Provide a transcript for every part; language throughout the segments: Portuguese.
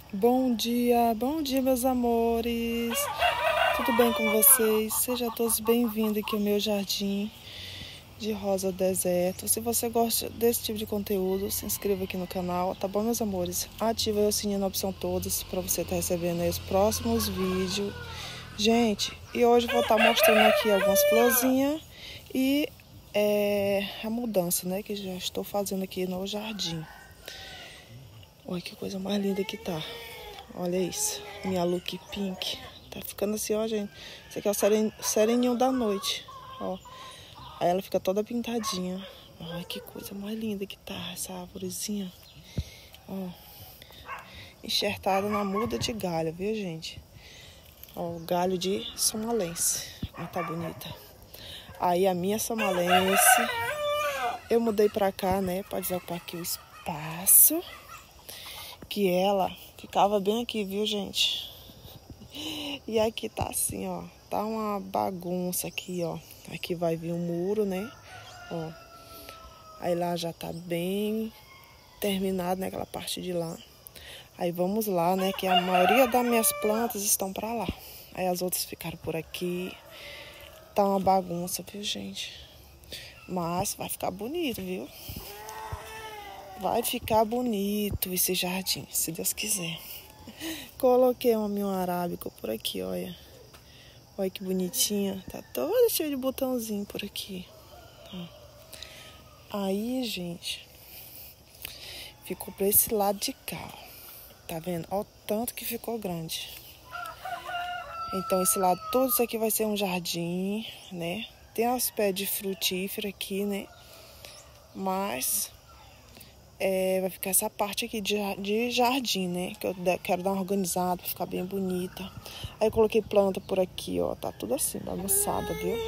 Bom dia, meus amores. Tudo bem com vocês? Sejam todos bem-vindos aqui ao meu jardim de rosa deserto. Se você gosta desse tipo de conteúdo, se inscreva aqui no canal, tá bom, meus amores? Ativa o sininho na opção todas para você estar recebendo aí os próximos vídeos. Gente, e hoje eu vou estar mostrando aqui algumas florzinhas e a mudança, né, que já estou fazendo aqui no jardim. Olha que coisa mais linda que tá. Olha isso, minha look pink. Tá ficando assim, ó, gente. Isso aqui é o sereninho da noite, ó. Aí ela fica toda pintadinha. Olha que coisa mais linda que tá essa árvorezinha. Ó, enxertada na muda de galho, viu, gente? Ó, o galho de somalense. Como tá bonita. Aí a minha somalense, eu mudei pra cá, né, pra desocupar aqui o espaço. Que ela ficava bem aqui, viu, gente? E aqui tá assim, ó. Tá uma bagunça aqui, ó. Aqui vai vir um muro, né? Ó. Aí lá já tá bem terminado, né? Aquela parte de lá. Aí vamos lá, né? Que a maioria das minhas plantas estão pra lá. Aí as outras ficaram por aqui. Tá uma bagunça, viu, gente? Mas vai ficar bonito, viu? Vai ficar bonito esse jardim, se Deus quiser. Coloquei uma minha arábica por aqui, olha. Olha que bonitinha. Tá toda cheia de botãozinho por aqui. Aí, gente, ficou pra esse lado de cá, ó. Tá vendo? Olha o tanto que ficou grande. Então, esse lado todo, isso aqui vai ser um jardim, né? Tem uns pés de frutífera aqui, né? Mas vai ficar essa parte aqui de jardim, né? Que eu quero dar uma organizada pra ficar bem bonita. Aí eu coloquei planta por aqui, ó. Tá tudo assim, bagunçada, viu?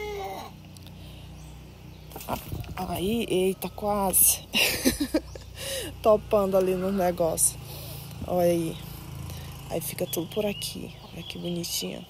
Aí, eita, quase. Topando ali no negócio. Olha aí. Aí fica tudo por aqui. Olha que bonitinha.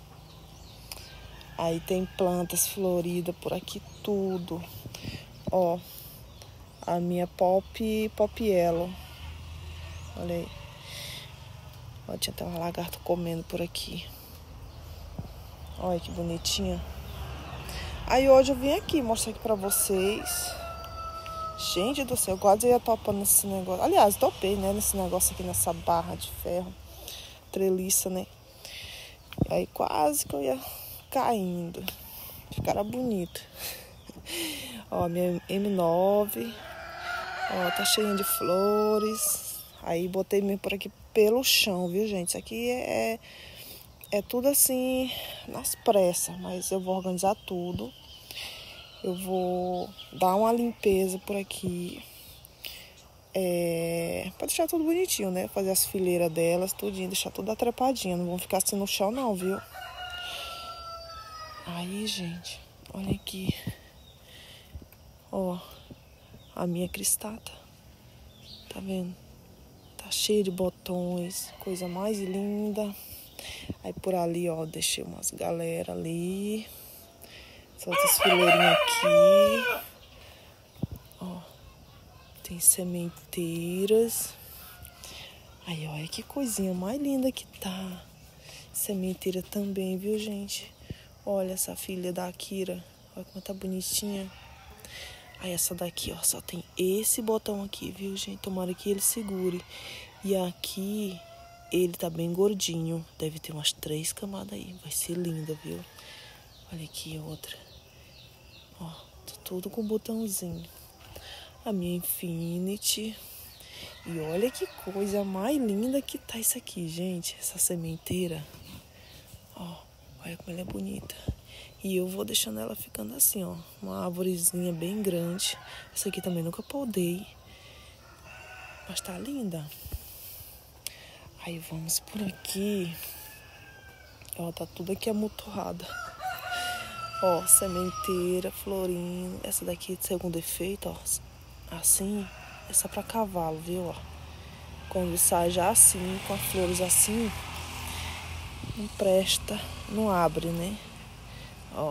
Aí tem plantas floridas por aqui, tudo. Ó. A minha pop yellow. Olha aí. Ó, tinha até uma lagarta comendo por aqui. Olha que bonitinha. Aí hoje eu vim aqui mostrar aqui pra vocês. Gente do céu, eu quase ia topando nesse negócio. Aliás, topei, né, nesse negócio aqui, nessa barra de ferro. Treliça, né? E aí quase que eu ia caindo. Ficara bonito. Ó, minha M9. Ó, tá cheia de flores. Aí botei mesmo por aqui pelo chão, viu, gente? Isso aqui é tudo assim, nas pressas. Mas eu vou organizar tudo. Eu vou dar uma limpeza por aqui. Pra deixar tudo bonitinho, né? Fazer as fileiras delas, tudinho. Deixar tudo atrepadinho. Não vão ficar assim no chão não, viu? Aí, gente, olha aqui. Ó, a minha cristata. Tá vendo? Tá cheia de botões. Coisa mais linda. Aí por ali, ó, deixei umas galera ali. Essas outras fileirinhas aqui. Ó, tem sementeiras. Aí, olha que coisinha mais linda que tá. Sementeira também, viu, gente? Olha essa filha da Akira. Olha como tá bonitinha. Aí essa daqui, ó, só tem esse botão aqui, viu, gente? Tomara que ele segure. E aqui, ele tá bem gordinho. Deve ter umas 3 camadas aí. Vai ser linda, viu? Olha aqui outra. Ó, tá tudo com botãozinho. A minha Infinity. E olha que coisa mais linda que tá isso aqui, gente. Essa sementeira. Ó, olha como ela é bonita. E eu vou deixando ela ficando assim, ó. Uma arvorezinha bem grande. Essa aqui também nunca podei. Mas tá linda. Aí vamos por aqui. Ó, tá tudo aqui amontoado. Ó, sementeira, florindo. Essa daqui, de segundo efeito, ó. Assim, essa pra cavalo, viu, ó. Quando sai já assim, com as flores assim, não presta, não abre, né? Ó.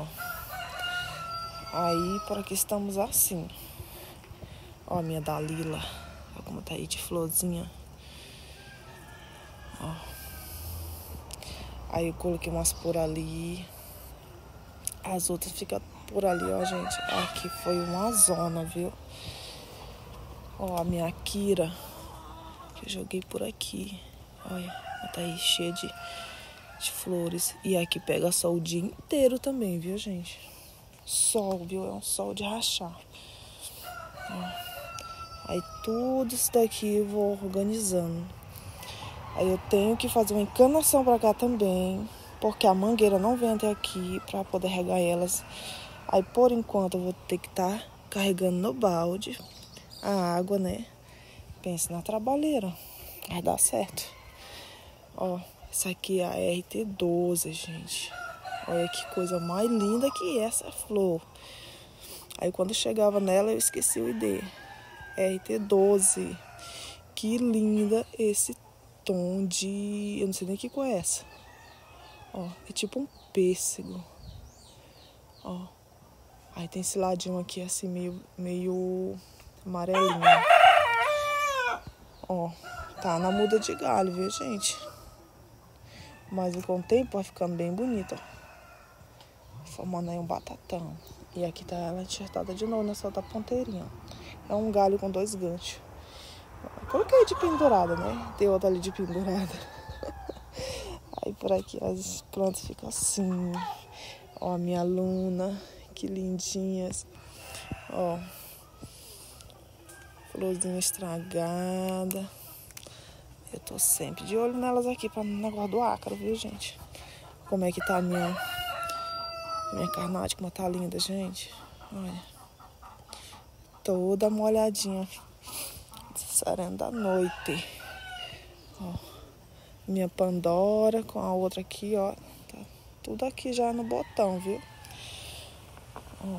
Aí, por aqui estamos assim. Ó, a minha Dalila. Olha como tá aí de florzinha. Ó. Aí eu coloquei umas por ali. As outras ficam por ali, ó, gente. Aqui foi uma zona, viu? Ó, a minha Kira, que eu joguei por aqui. Olha, ela tá aí cheia de flores. E aqui pega sol o dia inteiro também, viu, gente? Sol, viu? É um sol de rachar. Ó. Aí tudo isso daqui eu vou organizando. Aí eu tenho que fazer uma encanação pra cá também, porque a mangueira não vem até aqui pra poder regar elas. Aí por enquanto eu vou ter que estar carregando no balde a água, né? Pense na trabalheira. Vai dar certo. Ó, essa aqui é a RT12, gente. Olha que coisa mais linda que essa flor. Aí quando chegava nela eu esqueci o ID. RT12. Que linda esse tom de... eu não sei nem que cor é essa. Ó, é tipo um pêssego. Ó. Aí tem esse ladinho aqui assim meio amarelinho. Ó, tá na muda de galho, viu, gente? Mas com o tempo vai ficando bem bonita, ó. Formando aí um batatão. E aqui tá ela enxertada de novo nessa outra ponteirinha. É um galho com 2 ganchos. Coloquei de pendurada, né? Tem outra ali de pendurada. Aí por aqui as plantas ficam assim. Ó, a minha luna, que lindinhas. Ó, florzinha estragada. Eu tô sempre de olho nelas aqui pra não negócio do ácaro, viu, gente? Como é que tá a minha carnate, como tá linda, gente. Olha. Toda molhadinha. Serena da noite. Ó. Minha Pandora com a outra aqui, ó. Tá tudo aqui já no botão, viu? Ó.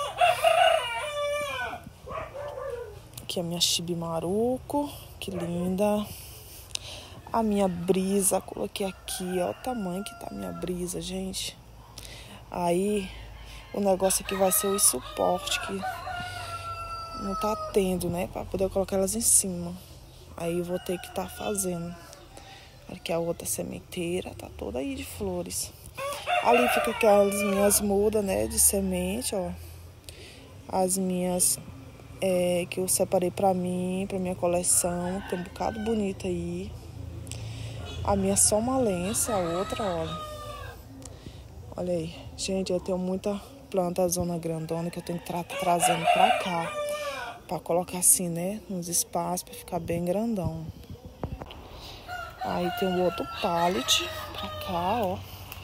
Aqui a minha Chibimaruco. Que linda. A minha brisa, coloquei aqui, ó, o tamanho que tá a minha brisa, gente. Aí, o negócio aqui vai ser o suporte, que não tá tendo, né, pra poder colocar elas em cima. Aí eu vou ter que estar fazendo. Aqui a outra sementeira, tá toda aí de flores. Ali fica aquelas minhas mudas, né, de semente, ó. As minhas que eu separei pra mim, pra minha coleção. Tem um bocado bonito aí. A minha somalense, a outra, olha. Olha aí. Gente, eu tenho muita planta zona grandona que eu tenho que trazendo pra cá. Pra colocar assim, né? Nos espaços, pra ficar bem grandão. Aí tem um outro pallet pra cá, ó.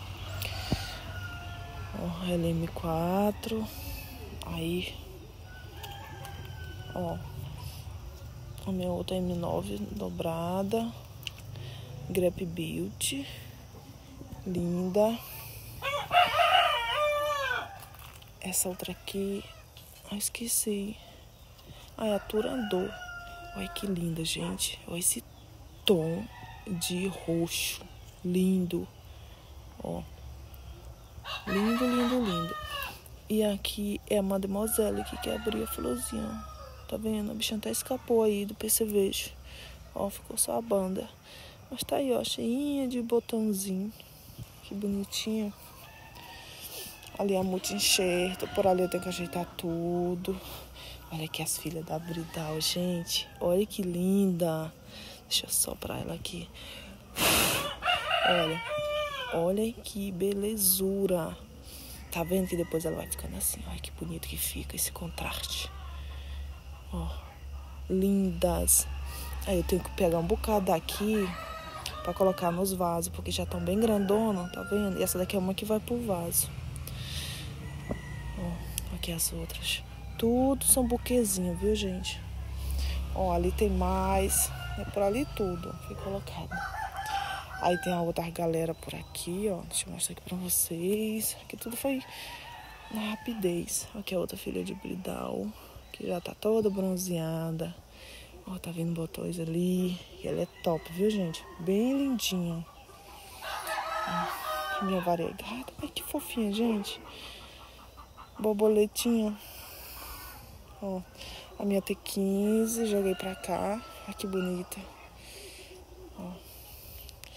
Ó, LM4. Aí, ó. A minha outra M9 dobrada. Grape Beauty. Linda. Essa outra aqui, esqueci. É a Turandot. Olha que linda, gente. Olha esse tom de roxo. Lindo. Ó. Lindo, lindo, lindo. E aqui é a Mademoiselle que abriu a florzinha. Tá vendo? A bichinha até escapou aí do percevejo. Ó, ficou só a banda. Mas tá aí, ó, cheinha de botãozinho. Que bonitinho. Ali a multi-enxerto. Por ali eu tenho que ajeitar tudo. Olha aqui as filhas da Bridal, gente. Olha que linda. Deixa eu soprar ela aqui. Olha. Olha que belezura. Tá vendo que depois ela vai ficando assim? Olha que bonito que fica esse contraste. Ó. Lindas. Aí eu tenho que pegar um bocado daqui pra colocar nos vasos, porque já estão bem grandonas, tá vendo? E essa daqui é uma que vai pro vaso. Ó, aqui as outras. Tudo são buquezinhos, viu, gente? Ó, ali tem mais. É por ali tudo foi colocado. Aí tem a outra galera por aqui, ó. Deixa eu mostrar aqui pra vocês. Aqui tudo foi na rapidez. Aqui a outra filha de Bridal, que já tá toda bronzeada. Ó, tá vendo botões ali. E ela é top, viu, gente? Bem lindinha. Ó, minha variegata. Ai, que fofinha, gente. Borboletinha. Ó, a minha T15, joguei pra cá. Olha que bonita. Ó.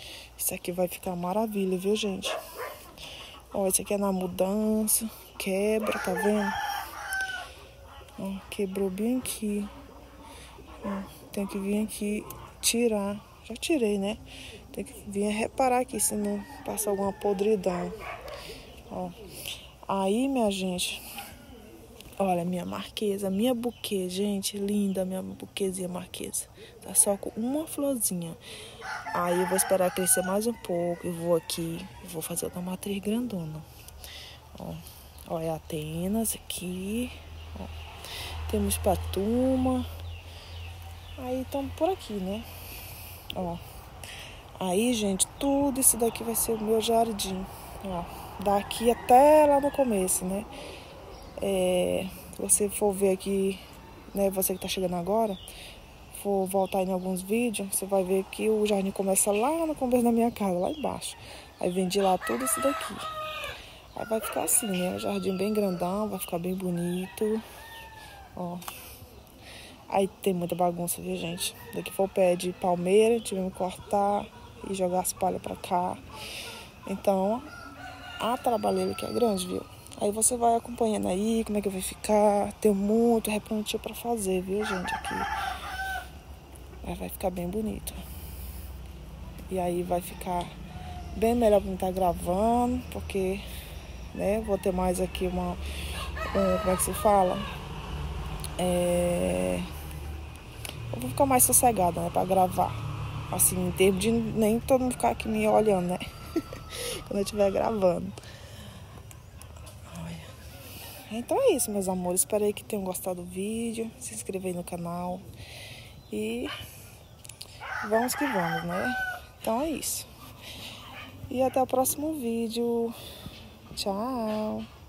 Isso aqui vai ficar maravilha, viu, gente? Ó, esse aqui é na mudança. Quebra, tá vendo? Ó, quebrou bem aqui. Ó, tem que vir aqui tirar. Já tirei, né? Tem que vir reparar aqui se não passa alguma podridão. Ó. Aí, minha gente, olha, minha marquesa, minha buquê, gente, linda, minha buquezinha marquesa. Tá só com uma florzinha. Aí eu vou esperar crescer mais um pouco. Eu vou aqui, vou fazer outra matriz grandona. Ó, é Atenas aqui. Ó. Temos Patuma. Aí estamos por aqui, né? Ó. Aí, gente, tudo isso daqui vai ser o meu jardim. Ó. Daqui até lá no começo, né? Se você for ver aqui, né? Você que tá chegando agora, for voltar em alguns vídeos, você vai ver que o jardim começa lá no começo da minha casa, lá embaixo. Aí vem de lá tudo isso daqui. Aí vai ficar assim, né? O jardim bem grandão, vai ficar bem bonito. Ó. Aí tem muita bagunça, viu, gente? Daqui foi o pé de palmeira, tivemos que cortar e jogar as palhas pra cá. Então, a trabalheira que é grande, viu? Aí você vai acompanhando aí como é que vai ficar. Tem muito replantio pra fazer, viu, gente? Aqui. Aí vai ficar bem bonito. E aí vai ficar bem melhor pra mim estar gravando, porque, né, vou ter mais aqui como é que se fala? Eu vou ficar mais sossegada, né, pra gravar. Assim, em termos de nem todo mundo ficar aqui me olhando, né? Quando eu estiver gravando. Então é isso, meus amores. Espero aí que tenham gostado do vídeo. Se inscreva aí no canal. E vamos que vamos, né? Então é isso. E até o próximo vídeo. Tchau!